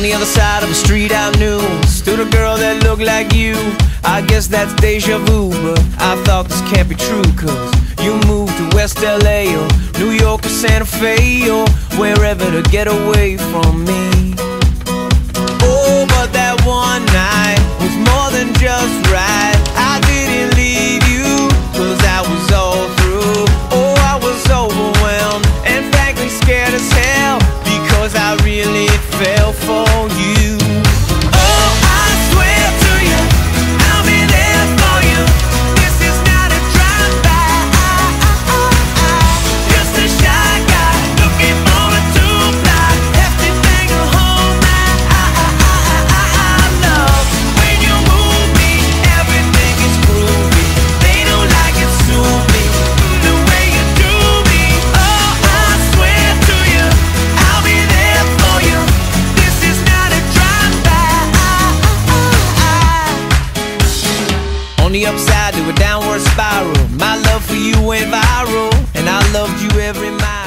the other side of the street I knew stood a girl that looked like you. I guess that's deja vu, but I thought this can't be true, cause you moved to West LA or New York or Santa Fe or wherever to get away from me. Oh, but that one night was more than just right. I didn't leave you, cause I was all through. Oh, I was overwhelmed and frankly scared as hell, because I really fell for you. Oh, I swear to you, I'll be there for you. This is not a drive-by, just a shy guy looking for a two-fly, hefty thing to hold my love. When you move me, everything is groovy. They don't like it, sue me the way you do me. Oh, I swear to you, I'll be there for you. This is not a drive-by. On the upside to a downward spiral, my love for you went viral, and I loved you every mile.